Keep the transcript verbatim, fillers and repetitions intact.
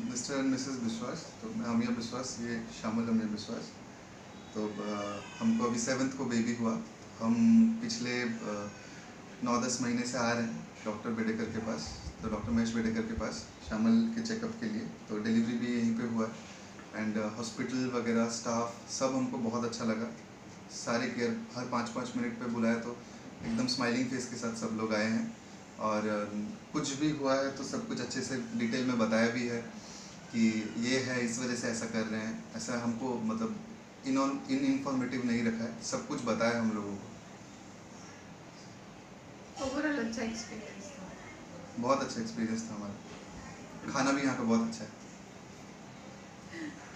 Mister and Mrs बिस्वास, तो मैं अमिया बिस्वास, ये शामल अमिया बिस्वास। तो uh, हमको अभी सेवन्थ को बेबी हुआ। हम पिछले uh, नौ दस महीने से आ रहे हैं डॉक्टर बेडेकर के पास, तो डॉक्टर महेश बेडेकर के पास शामल के चेकअप के लिए। तो डिलीवरी भी यहीं पे हुआ एंड हॉस्पिटल वगैरह स्टाफ सब हमको बहुत अच्छा लगा। सारे केयर हर पाँच पाँच मिनट पे बुलाया तो एकदम स्माइलिंग फेस के साथ सब लोग आए हैं, और कुछ भी हुआ है तो सब कुछ अच्छे से डिटेल में बताया भी है कि ये है इस वजह से ऐसा कर रहे हैं। ऐसा हमको मतलब इन इन इन्फॉर्मेटिव नहीं रखा है, सब कुछ बताया हम लोगों को। ओवरऑल अच्छा एक्सपीरियंस था। बहुत अच्छा एक्सपीरियंस था हमारा। खाना भी यहाँ का बहुत अच्छा है।